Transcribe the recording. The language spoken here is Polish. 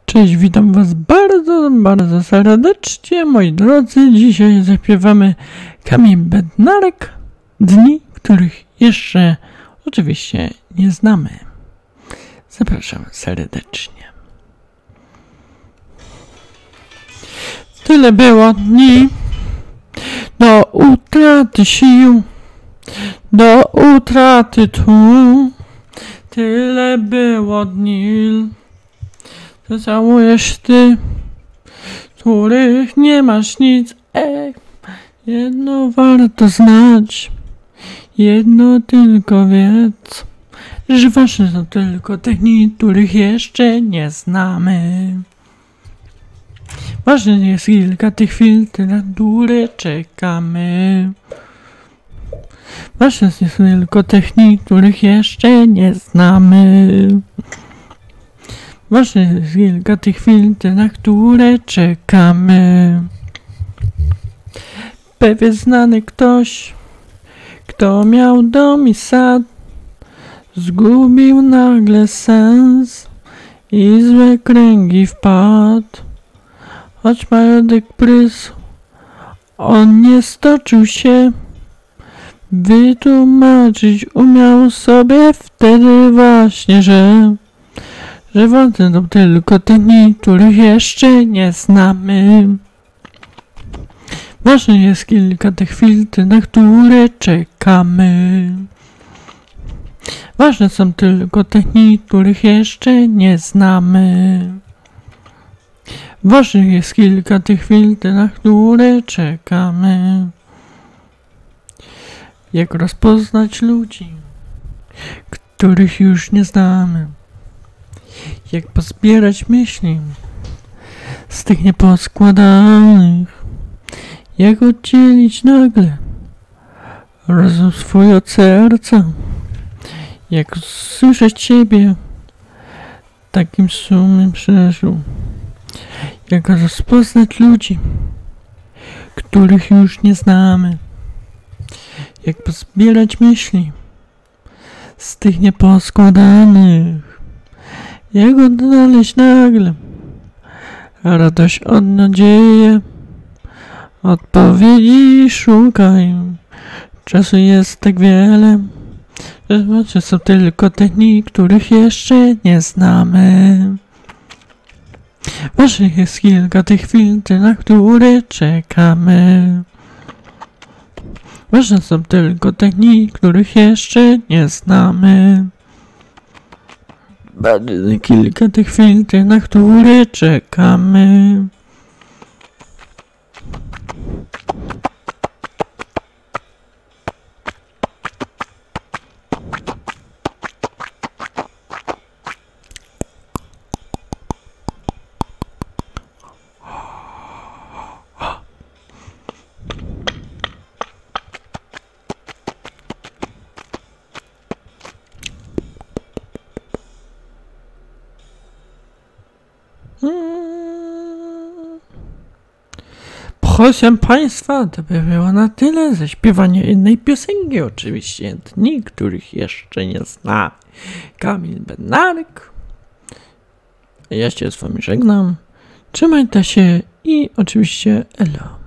Cześć, witam was bardzo serdecznie, moi drodzy. Dzisiaj zaśpiewamy Kamil Bednarek, dni, których jeszcze oczywiście nie znamy. Zapraszam serdecznie. Tyle było dni do utraty sił, do utraty tchu. Tyle było dni, to całujesz ty, których nie masz nic. Jedno warto znać, jedno tylko wiedz, że wasze są tylko te dni, których jeszcze nie znamy. Ważne jest kilka tych chwil, na które czekamy. Ważne jest tylko te dni, których jeszcze nie znamy. Ważne jest kilka tych chwil, na które czekamy. Pewien znany ktoś, kto miał dom i sad, zgubił nagle sens i złe kręgi wpadł. Choć majątek prysł, on nie stoczył się, wytłumaczyć umiał sobie wtedy właśnie, że ważne są tylko te dni, których jeszcze nie znamy. Ważne jest kilka tych chwil, na które czekamy. Ważne są tylko te dni, których jeszcze nie znamy. Ważne jest kilka tych chwil, na które czekamy. Jak rozpoznać ludzi, których już nie znamy. Jak pozbierać myśli z tych nieposkładanych. Jak oddzielić nagle rozum swój od serca. Jak słyszeć siebie takim sumym przeszł. Jak rozpoznać ludzi, których już nie znamy. Jak pozbierać myśli z tych nieposkładanych. Jak odnaleźć nagle radość od nadzieję. Odpowiedzi szukaj. Czasu jest tak wiele, że są tylko te dni, których jeszcze nie znamy. Ważnych jest kilka tych chwil, na które czekamy. Ważne są tylko te dni, których jeszcze nie znamy. Kilka tych chwil, na które czekamy. Proszę Państwa, to by było na tyle ze śpiewania innej piosenki, oczywiście dni, których jeszcze nie zna. Kamil Bednarek. Ja się z wami żegnam. Trzymajcie się i oczywiście elo.